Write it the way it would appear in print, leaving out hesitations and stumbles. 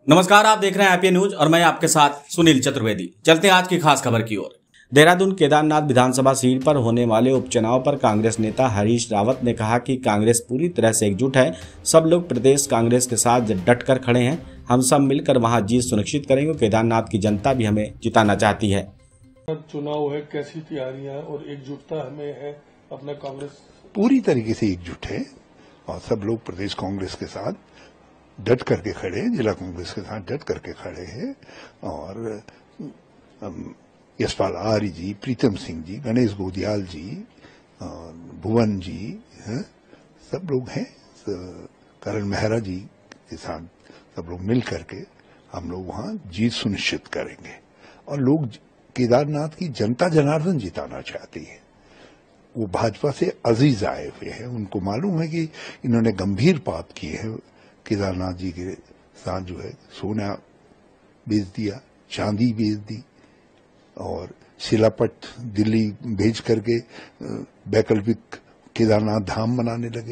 नमस्कार, आप देख रहे हैं एपीएन न्यूज और मैं आपके साथ सुनील चतुर्वेदी। चलते हैं आज की खास खबर की ओर। देहरादून केदारनाथ विधानसभा सीट पर होने वाले उपचुनाव पर कांग्रेस नेता हरीश रावत ने कहा कि कांग्रेस पूरी तरह से एकजुट है। सब लोग प्रदेश कांग्रेस के साथ डटकर खड़े हैं। हम सब मिलकर वहां जीत सुनिश्चित करेंगे। केदारनाथ की जनता भी हमें जिताना चाहती है। चुनाव है, कैसी तैयारियां और एकजुटता हमें है अपना कांग्रेस पूरी तरीके से एकजुट है और सब लोग प्रदेश कांग्रेस के साथ डट करके खड़े हैं, जिला कांग्रेस के साथ डट करके खड़े हैं। और यशपाल आर्य जी, प्रीतम सिंह जी, गणेश गोदियाल जी, भुवन जी, सब लोग हैं। करण मेहरा जी के साथ सब लोग मिल करके हम लोग वहां जीत सुनिश्चित करेंगे। और लोग केदारनाथ की जनता जनार्दन जिताना चाहती है। वो भाजपा से अजीज आए हुए हैं। उनको मालूम है कि इन्होंने गंभीर पाप किए हैं। केदारनाथ जी के साथ जो है सोना बेच दिया, चांदी बेच दी और शिलापट दिल्ली भेज करके वैकल्पिक केदारनाथ धाम बनाने लगे।